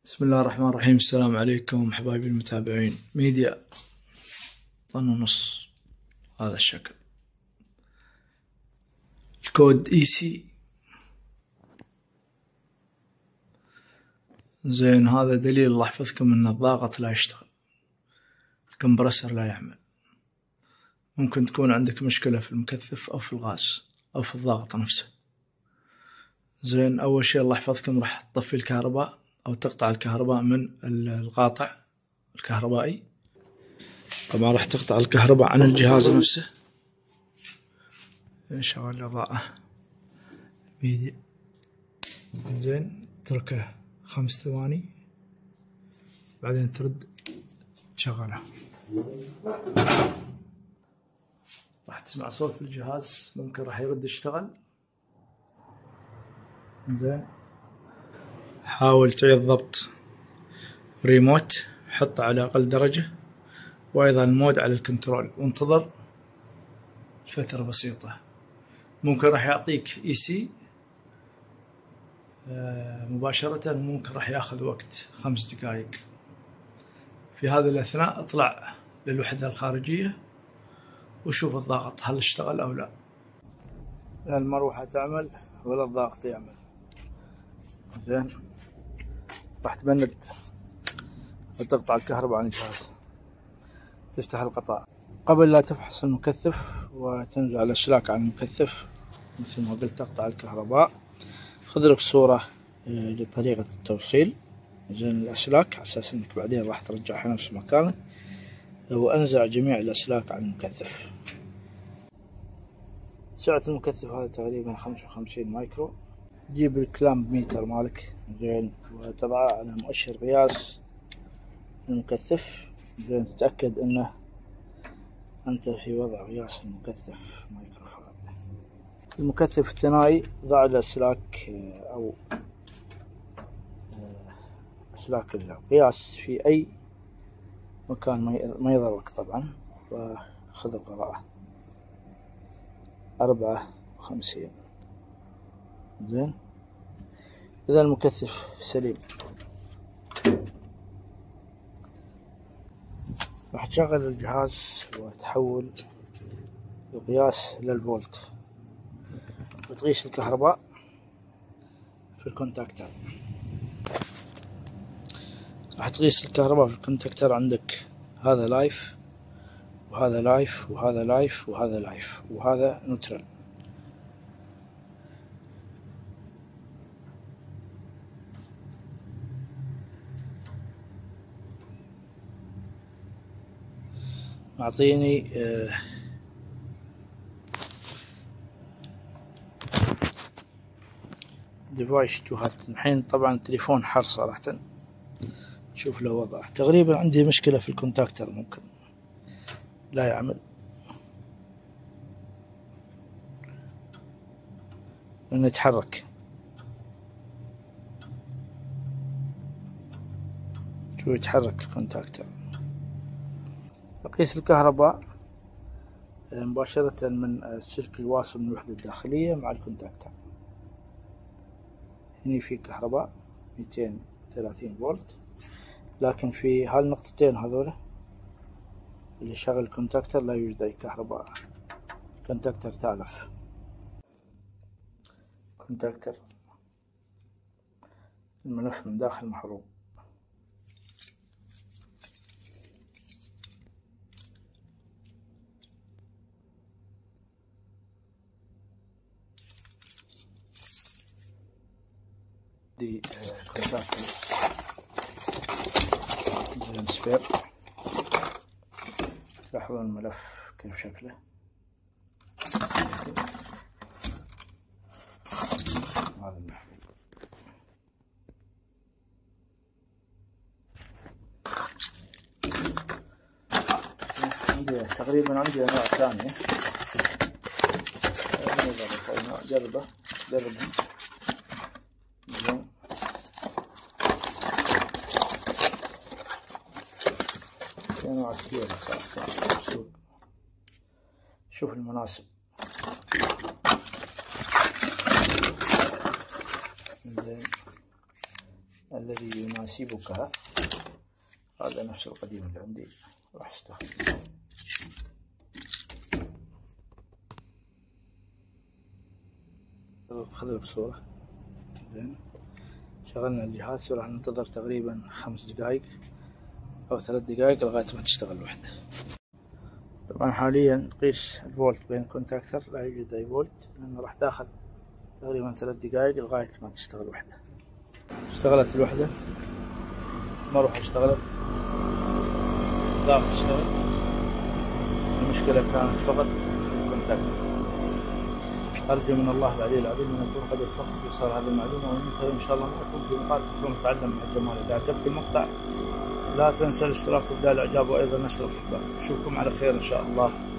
بسم الله الرحمن الرحيم. السلام عليكم حبايبي المتابعين. ميديا طن ونص هذا الشكل، الكود EC. زين، هذا دليل الله يحفظكم ان الضاغط لا يشتغل، الكمبرسر لا يعمل. ممكن تكون عندك مشكلة في المكثف او في الغاز او في الضاغط نفسه. زين، اول شيء الله يحفظكم راح تطفي الكهرباء او تقطع الكهرباء من القاطع الكهربائي. طبعا راح تقطع الكهرباء عن الجهاز نفسه. نشغل الإضاءة فيديو. زين، تركه 5 ثواني بعدين ترد تشغله. راح تسمع صوت في الجهاز، ممكن راح يرد يشتغل. زين، حاول تعيد ضبط ريموت، حطه على أقل درجة، وأيضا المود على الكنترول، وانتظر فترة بسيطة. ممكن راح يعطيك EC مباشرة، وممكن راح ياخذ وقت 5 دقائق. في هذه الأثناء اطلع للوحدة الخارجية وشوف الضغط هل اشتغل أو لا. لا المروحة تعمل ولا الضغط يعمل. زين، راح تبند وتقطع الكهرباء عن الجهاز، تفتح القطاع. قبل لا تفحص المكثف وتنزع الأسلاك عن المكثف، مثل ما قلت تقطع الكهرباء، خذ لك صورة لطريقة التوصيل. زين، الأسلاك على أساس أنك بعدين راح ترجعها نفس مكانه، وأنزع جميع الأسلاك عن المكثف. سعة المكثف هذا تقريبا 55 مايكرو. تجيب الكلامب ميتر مالك، زين، وتضعه على مؤشر قياس المكثف. زين، تتأكد أنه أنت في وضع قياس المكثف مايكرو فاراد. المكثف الثنائي ضع الأسلاك أو أسلاك القياس في أي مكان ما يضرك طبعا، وخذ القراءة 54. زين، إذا المكثف سليم راح تشغل الجهاز وتحول القياس للفولت، وتقيس الكهرباء في الكونتاكتر. راح تقيس الكهرباء في الكونتاكتر. عندك هذا لايف وهذا لايف وهذا لايف وهذا لايف وهذا نوترال. معطيني ديفايس جهات. الحين طبعا التليفون حر صراحة، شوف له وضع. تقريبا عندي مشكلة في الكونتاكتر، ممكن لا يعمل لأنه يتحرك. شو يتحرك الكونتاكتر. أقيس الكهرباء مباشرة من السلك الواصل من الوحدة الداخلية مع الكونتاكتر. هني في كهرباء 230 فولت، لكن في هالنقطتين هذولا اللي شغل الكونتاكتر لا يوجد أي كهرباء. الكونتاكتر تالف. كونتاكتر الملف من داخل محروق. دي كونتاكتر زين سبير. لاحظوا الملف كيف شكله. هذا المحفل. تقريبا عندي انواع ثانية. جربه. زين، في انواع كثيرة صارت. شوف المناسب. زين، الذي يناسبك. هذا نفس القديم اللي عندي راح استخدمه. خذ بصورة. زين، شغلنا الجهاز وراح ننتظر تقريبا 5 دقايق أو 3 دقايق لغاية ما تشتغل الوحدة. طبعا حاليا قيس الفولت بين كونتاكتر، لا يوجد أي فولت، لأنه راح تاخذ تقريبا 3 دقايق لغاية ما تشتغل الوحدة. اشتغلت الوحدة، المروحة اشتغلت، الضغط اشتغل. المشكلة كانت فقط في الكونتاكتر. أرجو من الله العلي العظيم أن أكون قد وفقت في إيصال هذه المعلومة، وننتهي إن شاء الله معكم في نقاط أخرى نتعلم مع الجمال. إذا عجبك المقطع لا تنسى الاشتراك وإبداء الإعجاب وأيضا نشر الإحباب. أشوفكم على خير إن شاء الله.